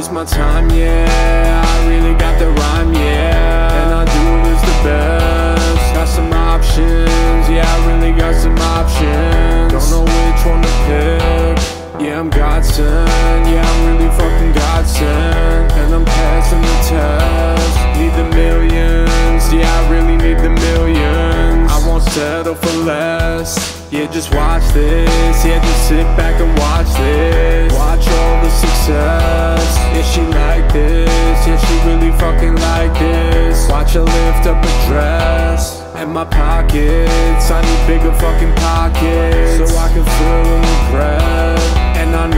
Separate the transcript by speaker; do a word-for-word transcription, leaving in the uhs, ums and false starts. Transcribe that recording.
Speaker 1: is my time, yeah. I really got the rhyme, yeah. And I do this the best. Got some options, yeah, I really got some options. Don't know which one to pick. Yeah, I'm godsend, yeah, I'm really fucking godsend. And I'm passing the test. Need the millions, yeah, I really need the millions. I won't settle for less. Yeah, just watch this, yeah, just sit back and watch this. Watch all the success. Yeah, she like this, yeah, she really fucking like this. Watch her lift up a dress. And my pockets, I need bigger fucking pockets, so I can fill in the bread. And I